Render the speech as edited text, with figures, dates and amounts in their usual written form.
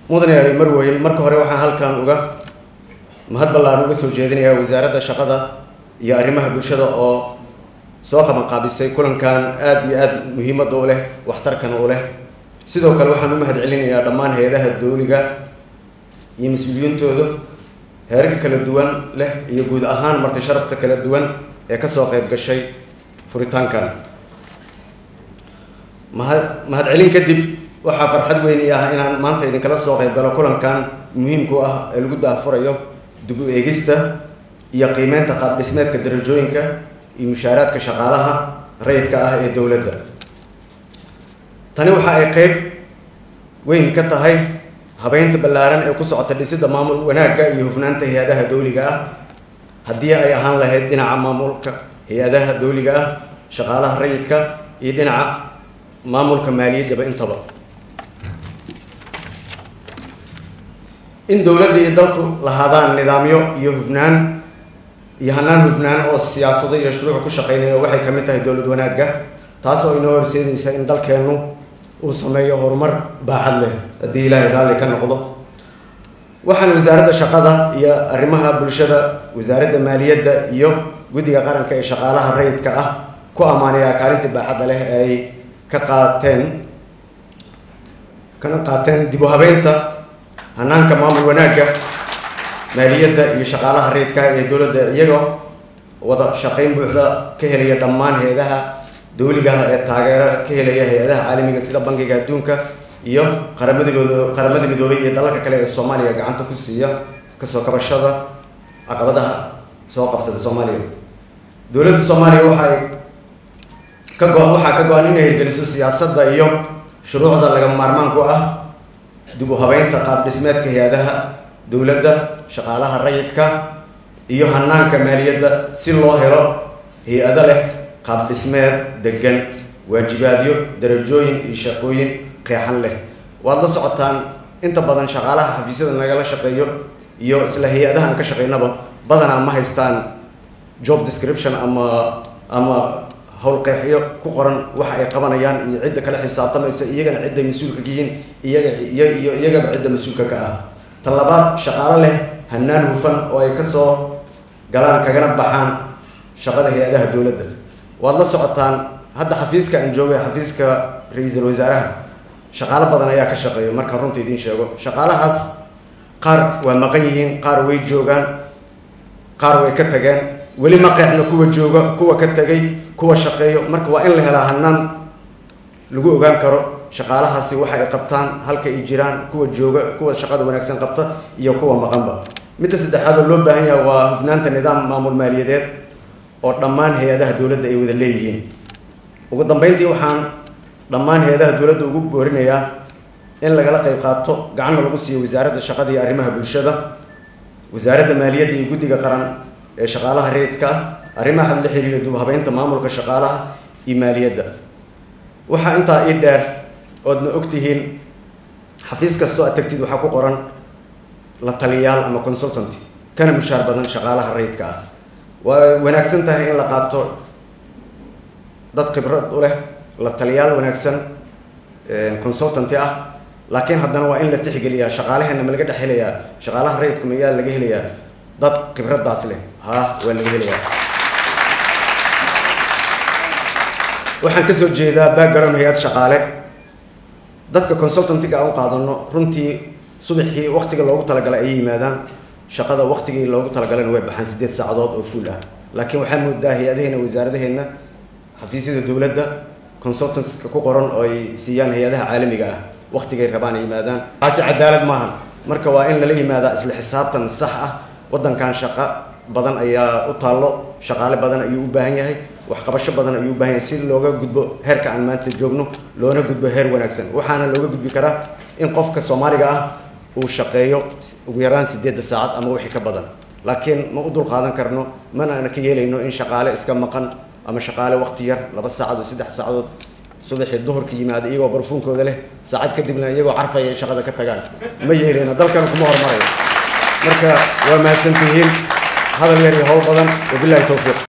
mudane marweyn marka hore waxaan halkan mahad ballaan uga soo jeedinayaa wasaaradda shaqada iyo arrimaha bulshada oo soo qabanqaabisay kulankan aad iyo aad muhiimad u leh waxtarkan u leh sidoo kale waxaan u mahad celinayaa dhammaan hay'adaha dawliga iyo mas'uuliyintooda heerarka kala duwan leh iyo guud ahaan marti sharafta kala duwan ee ka soo qayb gashay furitaankan mahad celin kadib waxaa farxad weyn ah inaan maanta idin kala soo qayb galo kulankan muhiimku ah ee lagu daafurayo dib u eegista iyo qiimeynta qaab dhismeedka darajooyinka iyo mushaaraadka shaqaalaha rayidka ah ee dowladda. Tani waxa ay qayb weyn ka tahay habeynta ballaaran ee ku socota dhisidda maamul wanaagga iyo hufnaanta hay'adaha dawliga ah haddii ay ahaan lahayd dhinaca maamulka hay'adaha dawliga ah shaqaalaha rayidka iyo dhinaca maamulka maaliyadda intaba. In dowladda iyo dalku lahaadaan nidaamyo iyo hufnaan iyo hanaan hufnaan oo siyaasado iyo shuruuc ku shaqeynaya waxay ka mid tahay dowlad wanaagga taas oo inoo horseedaysa in dalkeenu uu sameeyo horumar baaxad leh haddii ilaahay raalli ka noqdo. Waxaan wasaaradda shaqada iyo arrimaha bulshada, wasaaradda maaliyadda iyo guddiga qaranka ee shaqaalaha rayidka ah ku ammaanayaa kaalinta baaxadda leh ee ay ka qaateen dib u habeynta hanaanka maamul wanaagga maaliyadda iyo shaqaalaha rayidka ee dowladda iyagoo wada shaqayn buuxda ka helaya dhammaan hay'adaha dawliga ah ee taageero ka helaya hay'adaha caalamiga sida bangiga adduunka iyo qaramada midoobay iyo dalalka kale ee Soomaaliya gacanta ku siiya kasoo kabashada caqabadaha soo qabsada Soomaaliya. Dowladda Soomaaliya waxaa ka go'an inay hirgeliso siyaasadda iyo shuruucda lagama maarmaanka ah dib u habeynta qaab dhismeedka hay'adaha dowladda shaqaalaha rayidka iyo hanaanka maaliyadda si loo helo hay'ado leh qaab dhismeed degan waajibaadyo darajooyin iyo shaqooyin qeexan leh. Waad la socotaan inta badan shaqaalaha xafiisyada nagala shaqeeyo iyo isla hay'adaha ka shaqeynaba badanaa ma haystaan job description ama hawl qeexyo ku qoran waxa ay qabanayaan iyo cidda kala xisaabtamaysa iyagana cidda mas'uulka ka yihiin iyaga cidda mas'uulka ka ah. Tan labaad shaqaale leh hanaan hufan oo ay ka soo galaan kagana baxaan shaqada hay'adaha dowladda. Waad la socotaan hadda xafiiska aan joogay xafiiska ra'iisul wasaaraha shaqaale badan ayaa ka shaqeeya marka runtii idin sheego shaqaalahaas qaar waa maqan yihiin qaar way joogaan qaar way ka tageen weli ma qeexna kuwa jooga kuwa ka tagay kuwa shaqeeyo marka waa in la helaa hanaan lagu ogaan karo shaqaalahaasi waxa ay qabtaan halka ay jiraan kuwa jooga kuwa shaqada wanaagsan qabta iyo kuwa maqanba. Midda saddexaad oo loo baahan yahay waa hufnaanta nidaam maamul maaliyadeed oo dhammaan hay'adaha dowladda ay wada leeyihiin. Ugu dambeyntii waxaan dhammaan hay'adaha dowladda ugu boorinayaa in lagala qayb qaato gacanna lagu siiyo wasaaradda shaqada iyo arrimaha bulshada, wasaaradda maaliyadda iyo guddiga qaran ee shaqaalaha rayidka arrimaha la xiriira dib u habeynta maamulka shaqaalaha iyo maaliyadda. Waxaa intaa ii dheer oodna ogtihiin xafiis kastoo aad tagtid waxaa ku qoran la taliyayaal ama consultant kana mushaar badan shaqaalaha rayidka ah. Waa wanaagsan tahay in la qaato dad khibrad u leh la taliyayaal wanaagsan consultant ah laakiin haddana waa in la tixgeliyaa shaqaalaheena ma laga dhex helayaa shaqaalaha rayidka mayaa laga helayaa dad khibradaas leh waa laga helayaa. waxaan ka soo jeedaa background hay'ad shaqaale dadka consultantiga aan qaadano runtii subaxii waqtiga loogu talagalay ay yimaadaan shaqada waqtigii loogu talagalay way baxaan 8 saacadood oo full ah laakiin waxaa moodaa hay'adaheena wasaaradaheena xafiisyada dowladda consultants ku qoran oo ay siiyaan hay'adaha caalamiga ah waqtigay rabaan ay yimaadaan taasi cadaalad maahan marka waa in lala yimaada isla xisaabtan sax ah. waddankan shaqo badan ayaa u taalo shaqaale badan ayuu u baahan yahay wax qabasho badan ayuu u baahan yahay si looga gudbo heerka aan maanta joogno loona gudbo heer wanaagsan. Waxaana looga gudbi karaa in qofka Soomaaliga ah uu shaqeeyo ugu yaraan 8 saacad ama wixii ka badan laakiin ma u dul qaadan karno mana ka yeelayno in shaqaale iska maqan ama shaqaale waqti yar 2 saacadood 3 saacadood subaxii duhurka yimaada iyagoo barfuunkooda leh saacad kadibna iyagoo carfaya shaqada ka tagaan ma yeelayno dalkan kuma hormarayo. marka waa mahadsantihiin hadal yar iyo hawl badan wabillahi tawfiiq.